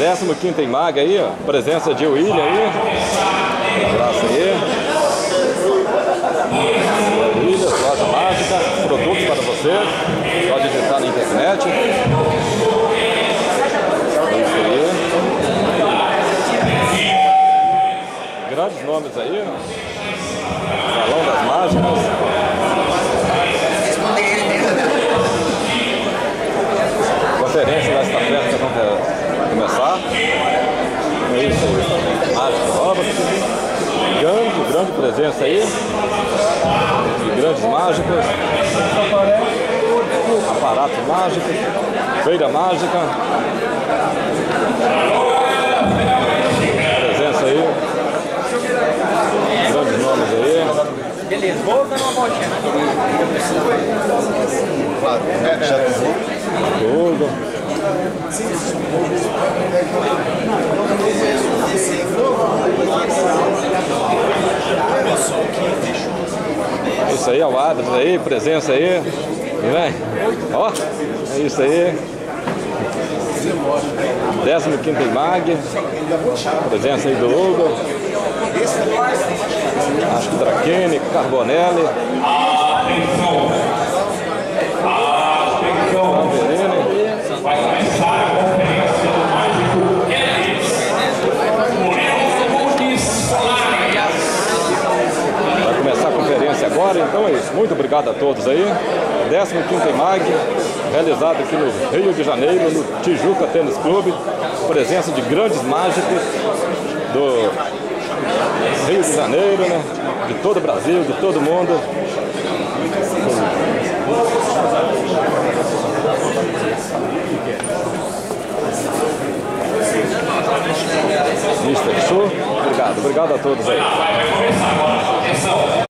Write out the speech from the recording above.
15ª Imag aí, ó. Presença de William aí. Um abraço aí. William, loja mágica, produtos para você. Pode digitar na internet. É isso aí. Grandes nomes aí, ó. Salão das Mágicas. Conferência lá está perto para começar. É isso aí. Mágica nova. Grande presença aí. De grandes mágicas. Aparato mágico. Feira mágica. Presença aí. Grandes nomes aí. Beleza, vou dar uma voltinha, né? Tudo. Isso aí, é o Adams aí, presença aí. Vem. Ó, é isso aí. 15ª Imag. Presença aí do Hugo. Acho que Traquini, Carbonelli. Vai começar a conferência agora, então é isso. Muito obrigado a todos aí. 15ª Imag, realizado aqui no Rio de Janeiro, no Tijuca Tênis Clube. Presença de grandes mágicos do Rio de Janeiro, né? De todo o Brasil, de todo mundo. Mr. Show, obrigado a todos aí.